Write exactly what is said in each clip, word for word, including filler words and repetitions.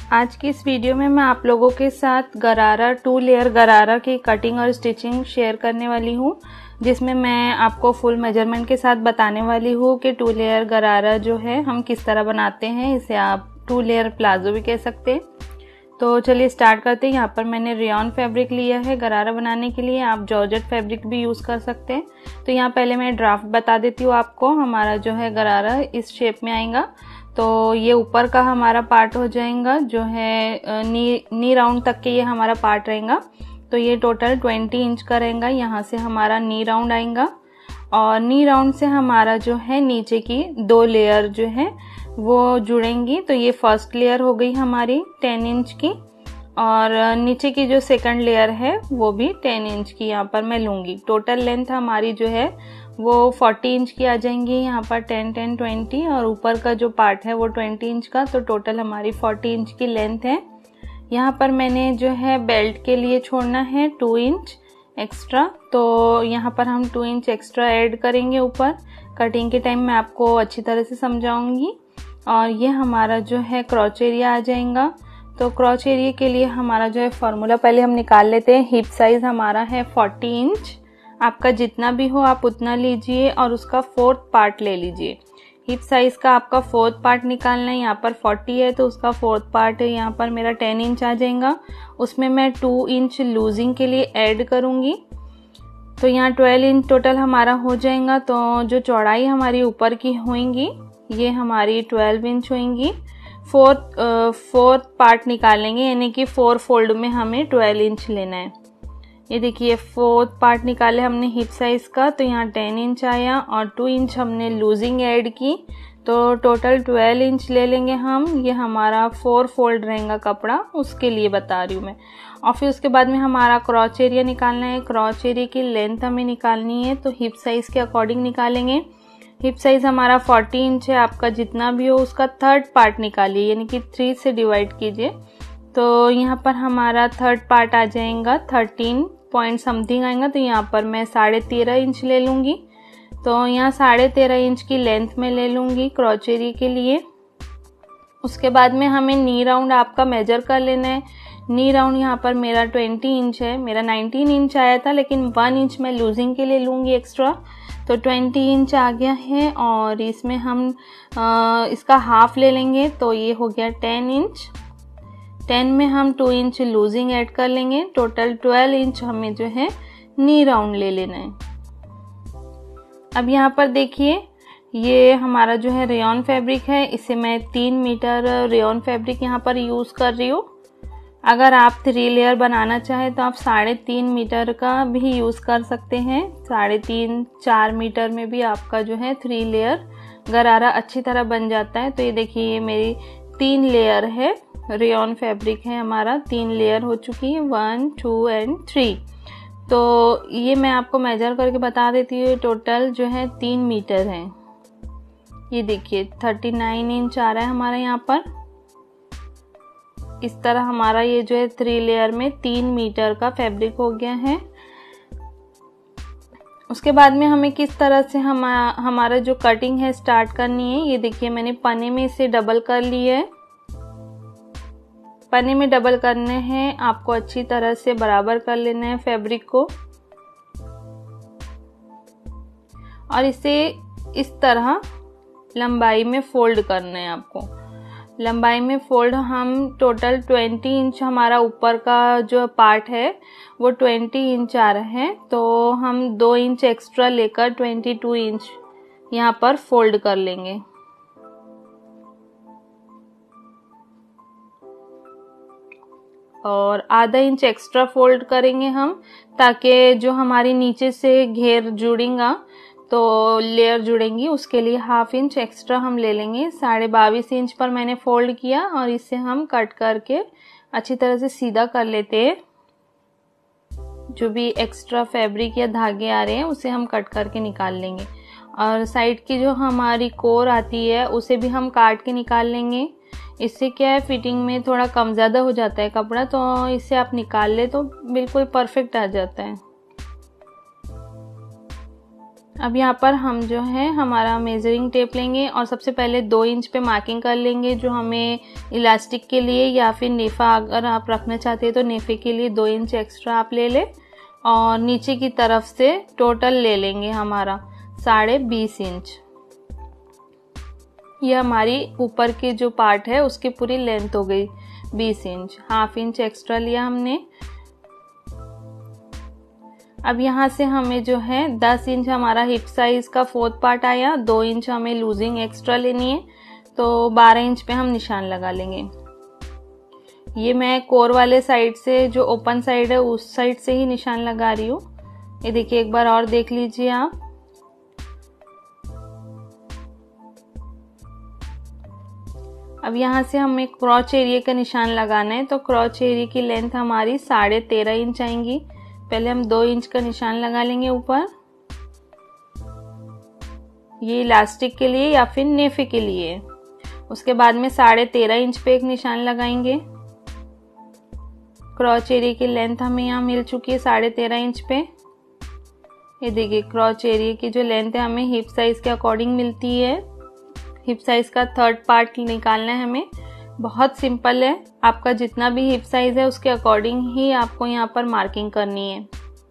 आज की इस वीडियो में मैं आप लोगों के साथ गरारा टू लेयर गरारा की कटिंग और स्टिचिंग शेयर करने वाली हूँ, जिसमें मैं आपको फुल मेजरमेंट के साथ बताने वाली हूँ कि टू लेयर गरारा जो है हम किस तरह बनाते हैं। इसे आप टू लेयर प्लाजो भी कह सकते हैं। तो चलिए स्टार्ट करते हैं। यहाँ पर मैंने रेयॉन फैब्रिक लिया है गरारा बनाने के लिए। आप जॉर्जेट फैब्रिक भी यूज़ कर सकते हैं। तो यहाँ पहले मैं ड्राफ्ट बता देती हूँ आपको। हमारा जो है गरारा इस शेप में आएगा। तो ये ऊपर का हमारा पार्ट हो जाएगा, जो है नी नी राउंड तक के ये हमारा पार्ट रहेगा। तो ये टोटल ट्वेंटी इंच का रहेगा। यहाँ से हमारा नी राउंड आएगा और नी राउंड से हमारा जो है नीचे की दो लेयर जो है वो जुड़ेंगी। तो ये फर्स्ट लेयर हो गई हमारी टेन इंच की और नीचे की जो सेकंड लेयर है वो भी टेन इंच की यहाँ पर मैं लूँगी। टोटल लेंथ हमारी जो है वो फोर्टी इंच की आ जाएंगी। यहाँ पर टेन टेन ट्वेंटी और ऊपर का जो पार्ट है वो ट्वेंटी इंच का। तो टोटल हमारी फोर्टी इंच की लेंथ है। यहाँ पर मैंने जो है बेल्ट के लिए छोड़ना है टू इंच एक्स्ट्रा। तो यहाँ पर हम टू इंच एक्स्ट्रा ऐड करेंगे ऊपर। कटिंग के टाइम मैं आपको अच्छी तरह से समझाऊंगी। और ये हमारा जो है क्रॉच एरिया आ जाएगा। तो क्रॉच एरिया के लिए हमारा जो है फॉर्मूला पहले हम निकाल लेते हैं। हिप साइज हमारा है फोर्टी इंच। आपका जितना भी हो आप उतना लीजिए और उसका फोर्थ पार्ट ले लीजिए। हिप साइज का आपका फोर्थ पार्ट निकालना है। यहाँ पर फोर्टी है तो उसका फोर्थ पार्ट है यहाँ पर मेरा टेन इंच आ जाएगा। उसमें मैं टू इंच लूजिंग के लिए ऐड करूँगी। तो यहाँ ट्वेल्व इंच टोटल हमारा हो जाएगा। तो जो चौड़ाई हमारी ऊपर की होंगी ये हमारी ट्वेल्व इंच होंगी। फोर्थ फोर्थ पार्ट निकालेंगे, यानी कि फोर फोल्ड में हमें ट्वेल्व इंच लेना है। ये देखिए फोर्थ पार्ट निकाले हमने हिप साइज का। तो यहाँ टेन इंच आया और टू इंच हमने लूजिंग ऐड की। तो टोटल ट्वेल्व इंच ले लेंगे हम। ये हमारा फोर फोल्ड रहेगा कपड़ा, उसके लिए बता रही हूँ मैं। और फिर उसके बाद में हमारा क्रॉच एरिया निकालना है। क्रॉच एरिया की लेंथ हमें निकालनी है। तो हिप साइज के अकॉर्डिंग निकालेंगे। हिप साइज हमारा फोर्टी इंच है। आपका जितना भी हो उसका थर्ड पार्ट निकालिए, यानी कि थ्री से डिवाइड कीजिए। तो यहाँ पर हमारा थर्ड पार्ट आ जाएगा थर्टीन पॉइंट समथिंग आएगा। तो यहाँ पर मैं साढ़े तेरह इंच ले लूँगी। तो यहाँ साढ़े तेरह इंच की लेंथ में ले लूँगी क्रॉच एरिया के लिए। उसके बाद में हमें नी राउंड आपका मेजर कर लेना है। नी राउंड यहाँ पर मेरा ट्वेंटी इंच है। मेरा नाइनटीन इंच आया था, लेकिन वन इंच मैं लूजिंग के लिए लूँगी एक्स्ट्रा। तो ट्वेंटी इंच आ गया है और इसमें हम आ, इसका हाफ ले लेंगे। तो ये हो गया टेन इंच। टेन में हम टू इंच लूजिंग ऐड कर लेंगे। टोटल ट्वेल्व इंच हमें जो है नी राउंड ले लेना है। अब यहाँ पर देखिए ये हमारा जो है रेयॉन फैब्रिक है। इसे मैं तीन मीटर रेयॉन फैब्रिक यहाँ पर यूज़ कर रही हूँ। अगर आप थ्री लेयर बनाना चाहें तो आप साढ़े तीन मीटर का भी यूज़ कर सकते हैं। साढ़े तीन चार मीटर में भी आपका जो है थ्री लेयर गरारा अच्छी तरह बन जाता है। तो ये देखिए ये मेरी तीन लेयर है, रेयॉन फैब्रिक है हमारा। तीन लेयर हो चुकी है, वन टू एंड थ्री। तो ये मैं आपको मेजर करके बता देती हूँ। टोटल जो है तीन मीटर है। ये देखिए थर्टी नाइन इंच आ रहा है हमारा यहाँ पर। इस तरह हमारा ये जो है थ्री लेयर में तीन मीटर का फैब्रिक हो गया है। उसके बाद में हमें किस तरह से हम हमारा जो कटिंग है स्टार्ट करनी है। ये देखिए मैंने पन्ने में इसे डबल कर लिया है। पन्ने में डबल करने हैं आपको, अच्छी तरह से बराबर कर लेना है फैब्रिक को और इसे इस तरह लंबाई में फोल्ड करना है आपको। लंबाई में फोल्ड हम टोटल ट्वेंटी इंच हमारा ऊपर का जो पार्ट है वो ट्वेंटी इंच आ रहा है। तो हम दो इंच एक्स्ट्रा लेकर ट्वेंटी टू इंच यहाँ पर फोल्ड कर लेंगे। और आधा इंच एक्स्ट्रा फोल्ड करेंगे हम, ताकि जो हमारी नीचे से घेर जुड़ेगा तो लेयर जुड़ेंगी, उसके लिए हाफ इंच एक्स्ट्रा हम ले लेंगे। साढ़े बाईस इंच पर मैंने फोल्ड किया और इसे हम कट करके अच्छी तरह से सीधा कर लेते हैं। जो भी एक्स्ट्रा फैब्रिक या धागे आ रहे हैं उसे हम कट करके निकाल लेंगे। और साइड की जो हमारी कोर आती है उसे भी हम काट के निकाल लेंगे। इससे क्या है, फिटिंग में थोड़ा कम ज़्यादा हो जाता है कपड़ा, तो इसे आप निकाल ले तो बिल्कुल परफेक्ट आ जाता है। अब यहाँ पर हम जो है हमारा मेजरिंग टेप लेंगे और सबसे पहले दो इंच पे मार्किंग कर लेंगे, जो हमें इलास्टिक के लिए या फिर नेफा अगर आप रखना चाहते हैं तो नेफे के लिए दो इंच एक्स्ट्रा आप ले लें। और नीचे की तरफ से टोटल ले लेंगे हमारा साढ़े बीस इंच। ये हमारी ऊपर के जो पार्ट है उसकी पूरी लेंथ हो गई बीस इंच, हाफ इंच एक्स्ट्रा लिया हमने। अब यहाँ से हमें जो है दस इंच हमारा हिप साइज का फोर्थ पार्ट आया, दो इंच हमें लूजिंग एक्स्ट्रा लेनी है, तो बारह इंच पे हम निशान लगा लेंगे। ये मैं कोर वाले साइड से, जो ओपन साइड है उस साइड से ही निशान लगा रही हूँ। ये देखिए, एक बार और देख लीजिए आप। अब यहाँ से हमें क्रॉच एरिया का निशान लगाना है, तो क्रॉच एरिया की लेंथ हमारी साढ़े तेरह इंच आएंगी। पहले हम दो इंच का निशान लगा लेंगे ऊपर, ये इलास्टिक के लिए या फिर नेफे के लिए। उसके बाद में साढ़े तेरह इंच पे एक निशान लगाएंगे। क्रॉच एरिया की लेंथ हमें यहाँ मिल चुकी है साढ़े तेरह इंच पे। ये देखिए, क्रॉच एरिया की जो लेंथ है हमें हिप साइज के अकॉर्डिंग मिलती है। हिप साइज का थर्ड पार्ट निकालना है हमें। बहुत सिंपल है, आपका जितना भी हिप साइज है उसके अकॉर्डिंग ही आपको यहाँ पर मार्किंग करनी है।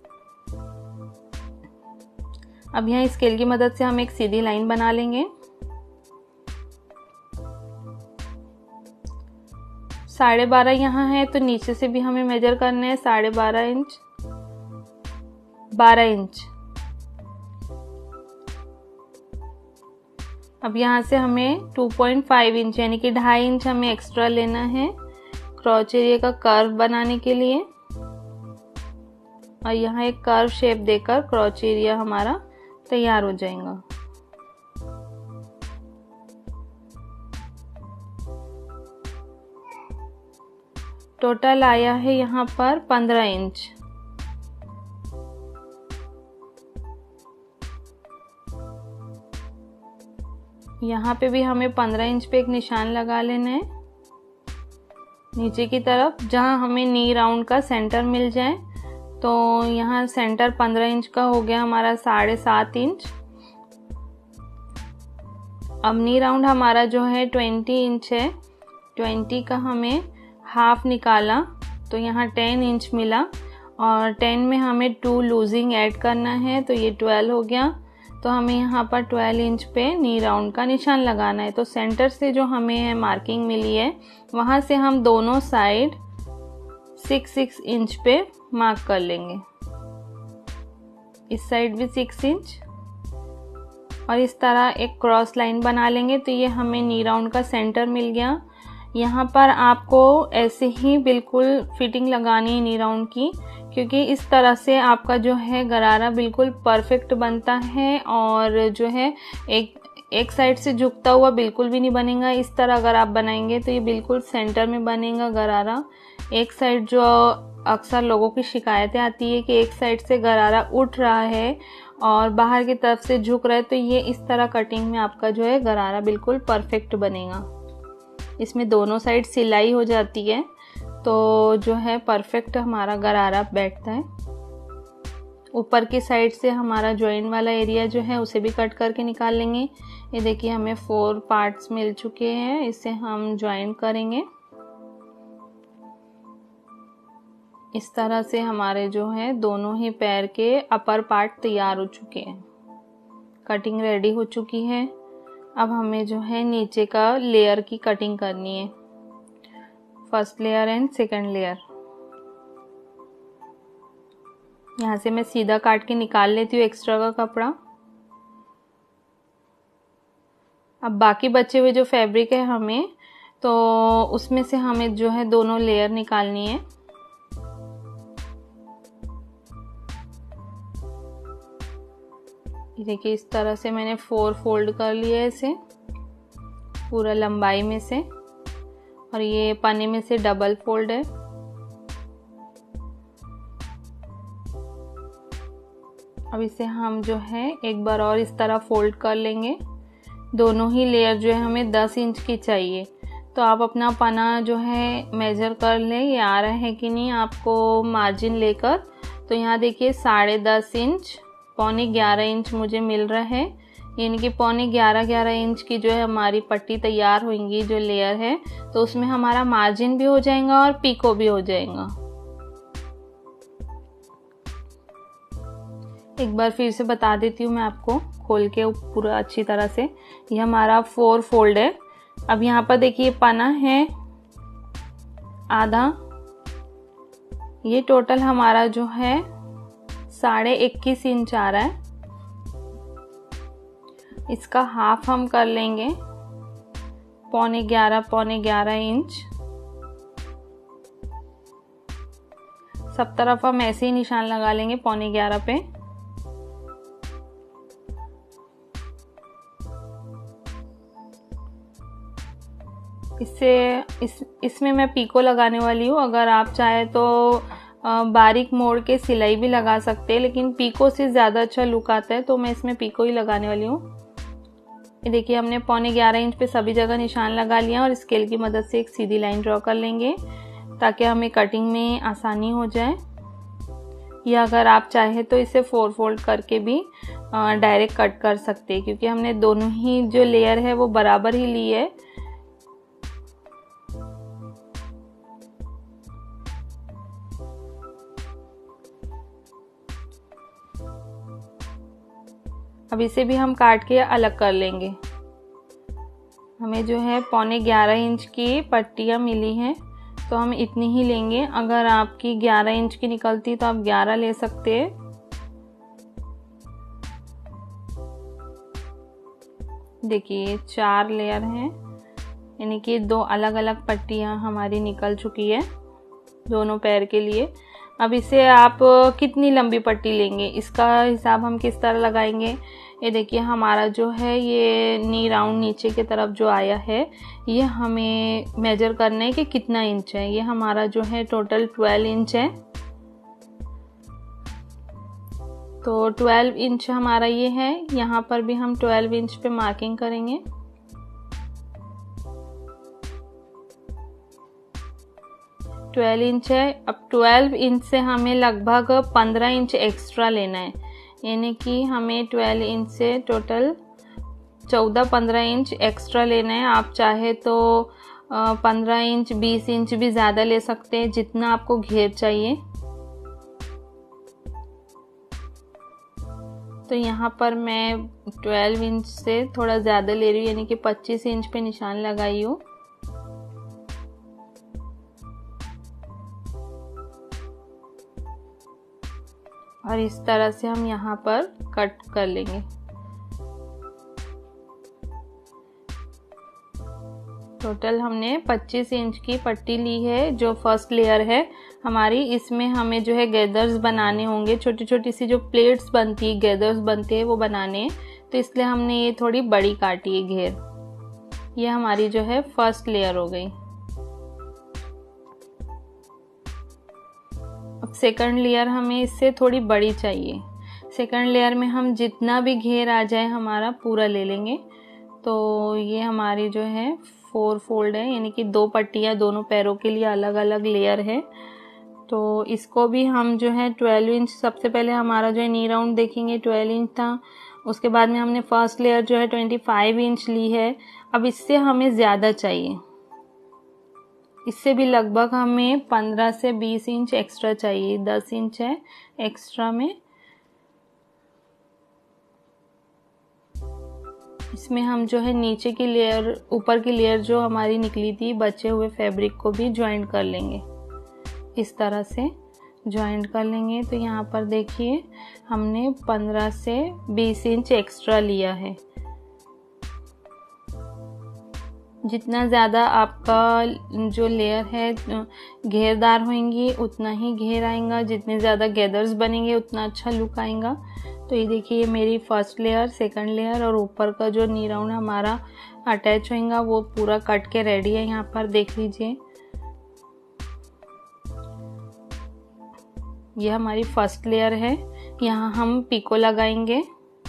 अब यहाँ स्केल की मदद से हम एक सीधी लाइन बना लेंगे। साढ़े बारह यहाँ है तो नीचे से भी हमें मेजर करना है साढ़े बारह इंच, बारह इंच। अब यहाँ से हमें दो पॉइंट पाँच इंच यानी कि ढाई इंच हमें एक्स्ट्रा लेना है क्रॉच एरिया का कर्व बनाने के लिए। और यहाँ एक कर्व शेप देकर क्रॉच एरिया हमारा तैयार हो जाएगा। टोटल आया है यहाँ पर पंद्रह इंच। यहाँ पे भी हमें पंद्रह इंच पे एक निशान लगा लेना है नीचे की तरफ, जहाँ हमें नी राउंड का सेंटर मिल जाए। तो यहाँ सेंटर पंद्रह इंच का हो गया हमारा साढ़े सात इंच। अब नी राउंड हमारा जो है बीस इंच है, बीस का हमें हाफ निकाला तो यहाँ दस इंच मिला और दस में हमें टू लूजिंग ऐड करना है, तो ये बारह हो गया। तो हमें यहाँ पर बारह इंच पे नी राउंड का निशान लगाना है। तो सेंटर से जो हमें मार्किंग मिली है वहाँ से हम दोनों साइड सिक्स सिक्स इंच पे मार्क कर लेंगे। इस साइड भी सिक्स इंच और इस तरह एक क्रॉस लाइन बना लेंगे। तो ये हमें नी राउंड का सेंटर मिल गया। यहाँ पर आपको ऐसे ही बिल्कुल फिटिंग लगानी है नी राउंड की, क्योंकि इस तरह से आपका जो है गरारा बिल्कुल परफेक्ट बनता है और जो है एक एक साइड से झुकता हुआ बिल्कुल भी नहीं बनेगा। इस तरह अगर आप बनाएंगे तो ये बिल्कुल सेंटर में बनेगा गरारा। एक साइड जो अक्सर लोगों की शिकायतें आती है कि एक साइड से गरारा उठ रहा है और बाहर की तरफ से झुक रहा है, तो ये इस तरह कटिंग में आपका जो है गरारा बिल्कुल परफेक्ट बनेगा। इसमें दोनों साइड सिलाई हो जाती है तो जो है परफेक्ट हमारा गरारा बैठता है। ऊपर की साइड से हमारा जॉइंट वाला एरिया जो है उसे भी कट करके निकाल लेंगे। ये देखिए, हमें फोर पार्ट्स मिल चुके हैं, इसे हम जॉइंट करेंगे। इस तरह से हमारे जो है दोनों ही पैर के अपर पार्ट तैयार हो चुके हैं, कटिंग रेडी हो चुकी है। अब हमें जो है नीचे का लेयर की कटिंग करनी है, first layer and second layer. यहाँ से मैं सीधा काट के निकाल लेती हूँ एक्स्ट्रा का कपड़ा। अब बाकी बचे हुए जो फैब्रिक है हमें, तो उसमें से हमें जो है दोनों लेयर निकालनी है। देखिए, इस तरह से मैंने फोर फोल्ड कर लिया है इसे पूरा लंबाई में से, और ये पन्ने में से डबल फोल्ड है। अब इसे हम जो है एक बार और इस तरह फोल्ड कर लेंगे। दोनों ही लेयर जो है हमें दस इंच की चाहिए, तो आप अपना पन्ना जो है मेजर कर लें, ये आ रहा है कि नहीं आपको मार्जिन लेकर। तो यहाँ देखिए साढ़े दस इंच पौने ग्यारह इंच मुझे मिल रहा है, यानी कि पौने ग्यारह ग्यारह इंच की जो है हमारी पट्टी तैयार होंगी जो लेयर है, तो उसमें हमारा मार्जिन भी हो जाएगा और पीको भी हो जाएगा। एक बार फिर से बता देती हूँ मैं आपको खोल के पूरा अच्छी तरह से। ये हमारा फोर फोल्ड है। अब यहाँ पर देखिए पना है आधा, ये टोटल हमारा जो है साढ़े इक्कीस इंच आ रहा है। इसका हाफ हम कर लेंगे पौने ग्यारह पौने ग्यारह इंच। सब तरफ हम ऐसे ही निशान लगा लेंगे पौने ग्यारह पे। इससे इस इसमें मैं पीको लगाने वाली हूँ। अगर आप चाहे तो बारीक मोड़ के सिलाई भी लगा सकते हैं, लेकिन पीको से ज़्यादा अच्छा लुक आता है, तो मैं इसमें पीको ही लगाने वाली हूँ। ये देखिए हमने पौने ग्यारह इंच पे सभी जगह निशान लगा लिया और स्केल की मदद से एक सीधी लाइन ड्रॉ कर लेंगे ताकि हमें कटिंग में आसानी हो जाए। या अगर आप चाहे तो इसे फोर फोल्ड करके भी डायरेक्ट कट कर सकते हैं, क्योंकि हमने दोनों ही जो लेयर है वो बराबर ही ली है। अब इसे भी हम काट के अलग कर लेंगे। हमें जो है पौने ग्यारह इंच की पट्टियाँ मिली हैं, तो हम इतनी ही लेंगे। अगर आपकी ग्यारह इंच की निकलती तो आप ग्यारह ले सकते हैं। देखिए चार लेयर हैं, यानी कि दो अलग अलग पट्टियाँ हमारी निकल चुकी है दोनों पैर के लिए। अब इसे आप कितनी लंबी पट्टी लेंगे इसका हिसाब हम किस तरह लगाएंगे। ये देखिए हमारा जो है ये नी राउंड नीचे की तरफ जो आया है, ये हमें मेजर करना है कि कितना इंच है। ये हमारा जो है टोटल ट्वेल्व इंच है, तो ट्वेल्व इंच हमारा ये है। यहाँ पर भी हम ट्वेल्व इंच पे मार्किंग करेंगे। ट्वेल्व इंच है। अब ट्वेल्व इंच से हमें लगभग पंद्रह इंच एक्स्ट्रा लेना है, यानी कि हमें ट्वेल्व इंच से टोटल चौदह पंद्रह इंच एक्स्ट्रा लेना है। आप चाहे तो पंद्रह इंच बीस इंच भी ज़्यादा ले सकते हैं, जितना आपको घेर चाहिए। तो यहाँ पर मैं ट्वेल्व इंच से थोड़ा ज़्यादा ले रही हूँ, यानी कि पच्चीस इंच पे निशान लगाई हूँ। और इस तरह से हम यहाँ पर कट कर लेंगे। टोटल हमने पच्चीस इंच की पट्टी ली है जो फर्स्ट लेयर है हमारी। इसमें हमें जो है गैदर्स बनाने होंगे, छोटी छोटी सी जो प्लेट्स बनती है, गैदर्स बनते हैं, वो बनाने हैं, तो इसलिए हमने ये थोड़ी बड़ी काटी है घेर। ये हमारी जो है फर्स्ट लेयर हो गई। अब सेकंड लेयर हमें इससे थोड़ी बड़ी चाहिए। सेकंड लेयर में हम जितना भी घेर आ जाए हमारा पूरा ले लेंगे। तो ये हमारी जो है फोर फोल्ड है, यानी कि दो पट्टियाँ दोनों पैरों के लिए अलग अलग लेयर है। तो इसको भी हम जो है ट्वेल्व इंच, सबसे पहले हमारा जो है नी राउंड देखेंगे ट्वेल्व इंच था, उसके बाद में हमने फर्स्ट लेयर जो है ट्वेंटी फाइव इंच ली है। अब इससे हमें ज़्यादा चाहिए, इससे भी लगभग हमें पंद्रह से बीस इंच एक्स्ट्रा चाहिए। दस इंच है एक्स्ट्रा में। इसमें हम जो है नीचे की लेयर, ऊपर की लेयर जो हमारी निकली थी बचे हुए फैब्रिक को भी ज्वाइंट कर लेंगे। इस तरह से ज्वाइंट कर लेंगे। तो यहाँ पर देखिए हमने पंद्रह से बीस इंच एक्स्ट्रा लिया है। जितना ज़्यादा आपका जो लेयर है घेरदार होंगी उतना ही घेर आएगा, जितने ज़्यादा गैदर्स बनेंगे उतना अच्छा लुक आएगा। तो ये देखिए मेरी फर्स्ट लेयर, सेकंड लेयर और ऊपर का जो नी राउंड हमारा अटैच होगा वो पूरा कट के रेडी है। यहाँ पर देख लीजिए ये हमारी फर्स्ट लेयर है। यहाँ हम पीको लगाएंगे।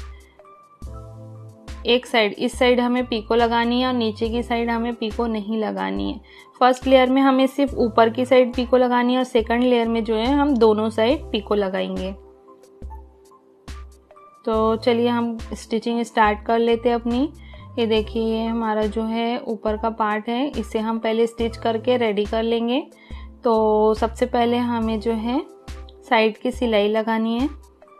एक साइड, इस साइड हमें पीको लगानी है और नीचे की साइड हमें पीको नहीं लगानी है। फर्स्ट लेयर में हमें सिर्फ ऊपर की साइड पीको लगानी है और सेकंड लेयर में जो है हम दोनों साइड पीको लगाएंगे। तो चलिए हम स्टिचिंग स्टार्ट कर लेते हैं अपनी। ये देखिए ये हमारा जो है ऊपर का पार्ट है, इसे हम पहले स्टिच करके रेडी कर लेंगे। तो सबसे पहले हमें जो है साइड की सिलाई लगानी है।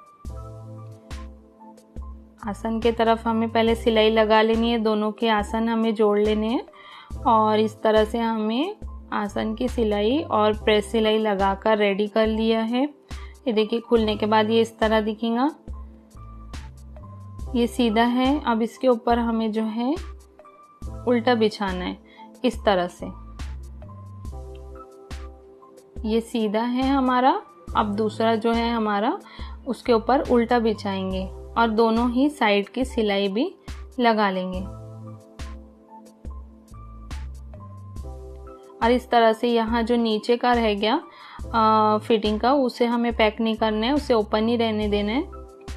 आसन के तरफ हमें पहले सिलाई लगा लेनी है, दोनों के आसन हमें जोड़ लेने हैं और इस तरह से हमें आसन की सिलाई और प्रेस सिलाई लगाकर रेडी कर लिया है। ये देखिए खुलने के बाद ये इस तरह दिखेगा, ये सीधा है। अब इसके ऊपर हमें जो है उल्टा बिछाना है इस तरह से। ये सीधा है हमारा, अब दूसरा जो है हमारा उसके ऊपर उल्टा बिछाएंगे और दोनों ही साइड की सिलाई भी लगा लेंगे। और इस तरह से यहाँ जो नीचे का रह गया आ, फिटिंग का, उसे हमें पैक नहीं करना है, उसे ओपन ही रहने देना है।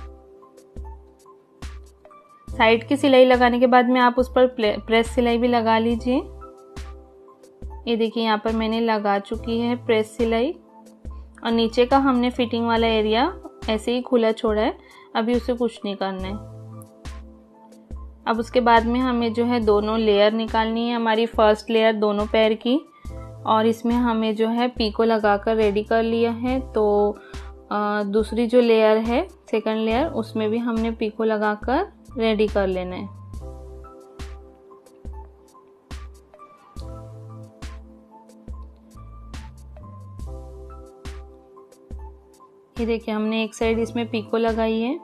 साइड की सिलाई लगाने के बाद में आप उस पर प्रेस सिलाई भी लगा लीजिए। ये देखिए यहाँ पर मैंने लगा चुकी है प्रेस सिलाई और नीचे का हमने फिटिंग वाला एरिया ऐसे ही खुला छोड़ा है, अभी उसे कुछ नहीं करना है। अब उसके बाद में हमें जो है दोनों लेयर निकालनी है, हमारी फर्स्ट लेयर दोनों पैर की, और इसमें हमें जो है पीको लगाकर रेडी कर लिया है। तो आ, दूसरी जो लेयर है सेकंड लेयर, उसमें भी हमने पीको लगाकर रेडी कर लेना है। ये देखिए हमने एक साइड इसमें पीको लगाई है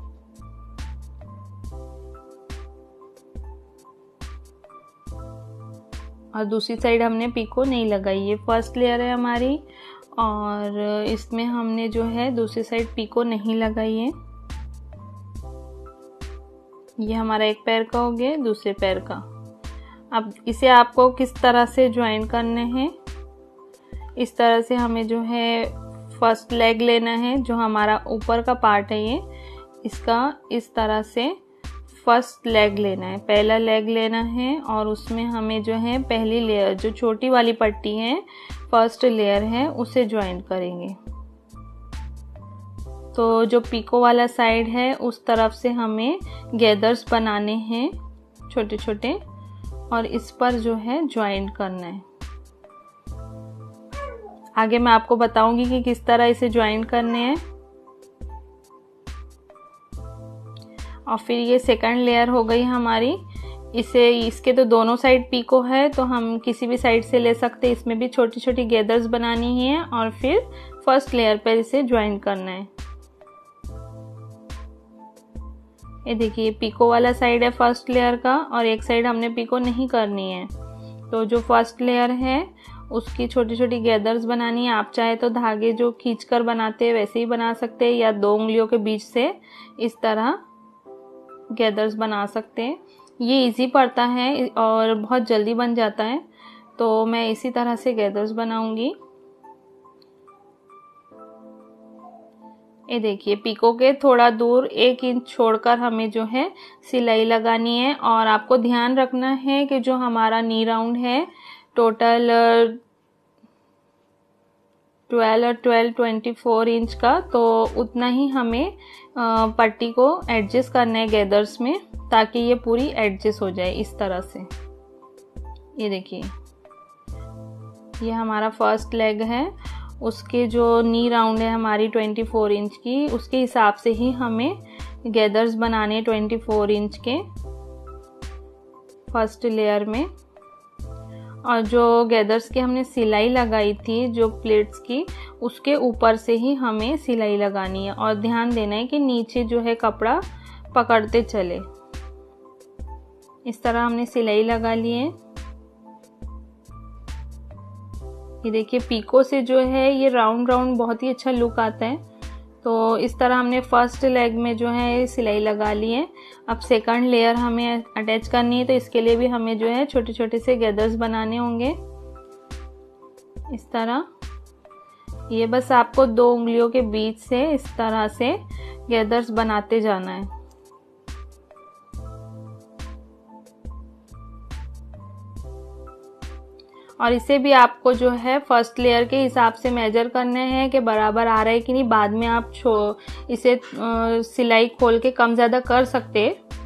और दूसरी साइड हमने पीको नहीं लगाई। ये फर्स्ट लेयर है हमारी और इसमें हमने जो है दूसरी साइड पीको नहीं लगाई है। ये हमारा एक पैर का हो गया, दूसरे पैर का। अब इसे आपको किस तरह से ज्वाइन करने हैं, इस तरह से हमें जो है फर्स्ट लेग लेना है, जो हमारा ऊपर का पार्ट है ये, इसका इस तरह से फर्स्ट लेग लेना है, पहला लेग लेना है और उसमें हमें जो है पहली लेयर जो छोटी वाली पट्टी है फर्स्ट लेयर है उसे ज्वाइन करेंगे। तो जो पीको वाला साइड है उस तरफ से हमें गैदर्स बनाने हैं छोटे छोटे और इस पर जो है ज्वाइन करना है। आगे मैं आपको बताऊंगी कि किस तरह इसे ज्वाइन करने हैं। और फिर ये सेकंड लेयर हो गई हमारी, इसे इसके तो दोनों साइड पीको है तो हम किसी भी साइड से ले सकते हैं। इसमें भी छोटी छोटी गैदर्स बनानी है और फिर फर्स्ट लेयर पर इसे ज्वाइन करना है। ये देखिए पीको वाला साइड है फर्स्ट लेयर का और एक साइड हमने पीको नहीं करनी है। तो जो फर्स्ट लेयर है उसकी छोटी छोटी गैदर्स बनानी है। आप चाहे तो धागे जो खींचकर बनाते हैं वैसे ही बना सकते हैं या दो उंगलियों के बीच से इस तरह गैदर्स बना सकते हैं। ये इजी पड़ता है और बहुत जल्दी बन जाता है, तो मैं इसी तरह से गैदर्स बनाऊंगी। ये देखिए पीको के थोड़ा दूर एक इंच छोड़कर हमें जो है सिलाई लगानी है और आपको ध्यान रखना है कि जो हमारा नी राउंड है टोटल ट्वेल्व और ट्वेल्व ट्वेंटी फोर इंच का, तो उतना ही हमें पट्टी को एडजस्ट करना है गैदर्स में ताकि ये पूरी एडजस्ट हो जाए इस तरह से। ये देखिए ये हमारा फर्स्ट लेग है, उसके जो नी राउंड है हमारी ट्वेंटी फोर इंच की, उसके हिसाब से ही हमें गैदर्स बनाने ट्वेंटी फोर इंच के फर्स्ट लेयर में। और जो गैदर्स की हमने सिलाई लगाई थी जो प्लेट्स की, उसके ऊपर से ही हमें सिलाई लगानी है और ध्यान देना है कि नीचे जो है कपड़ा पकड़ते चले। इस तरह हमने सिलाई लगा ली है। ये देखिए पीको से जो है ये राउंड राउंड बहुत ही अच्छा लुक आता है। तो इस तरह हमने फर्स्ट लेग में जो है सिलाई लगा ली है। अब सेकंड लेयर हमें अटैच करनी है, तो इसके लिए भी हमें जो है छोटे छोटे से गैदर्स बनाने होंगे इस तरह। ये बस आपको दो उंगलियों के बीच से इस तरह से गैदर्स बनाते जाना है। और इसे भी आपको जो है फर्स्ट लेयर के हिसाब से मेजर करने हैं कि बराबर आ रहा है कि नहीं। बाद में आप छो इसे सिलाई खोल के कम ज़्यादा कर सकते।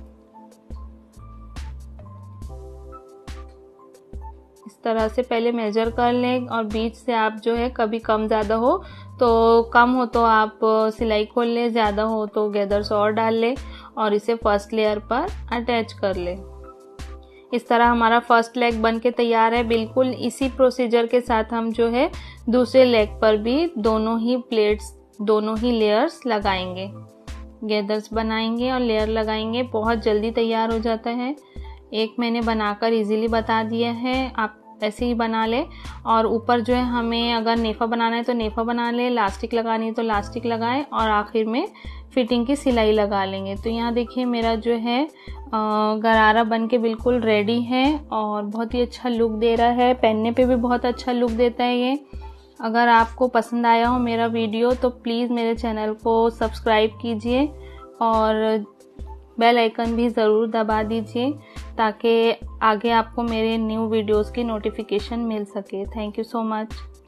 इस तरह से पहले मेजर कर लें और बीच से आप जो है कभी कम ज़्यादा हो तो कम हो तो आप सिलाई खोल लें, ज़्यादा हो तो गैदर्स और डाल लें और इसे फर्स्ट लेयर पर अटैच कर लें। इस तरह हमारा फर्स्ट लेग बन के तैयार है। बिल्कुल इसी प्रोसीजर के साथ हम जो है दूसरे लेग पर भी दोनों ही प्लेट्स, दोनों ही लेयर्स लगाएंगे, गैदर्स बनाएंगे और लेयर लगाएंगे। बहुत जल्दी तैयार हो जाता है। एक मैंने बनाकर इजीली बता दिया है, आप ऐसे ही बना ले। और ऊपर जो है हमें अगर नेफा बनाना है तो नेफा बना ले, लास्टिक लगानी है तो लास्टिक लगाएं और आखिर में फिटिंग की सिलाई लगा लेंगे। तो यहाँ देखिए मेरा जो है गरारा बन के बिल्कुल रेडी है और बहुत ही अच्छा लुक दे रहा है। पहनने पे भी बहुत अच्छा लुक देता है ये। अगर आपको पसंद आया हो मेरा वीडियो तो प्लीज़ मेरे चैनल को सब्सक्राइब कीजिए और बेल आइकन भी ज़रूर दबा दीजिए ताकि आगे आपको मेरे न्यू वीडियोस की नोटिफिकेशन मिल सके। Thank you so much.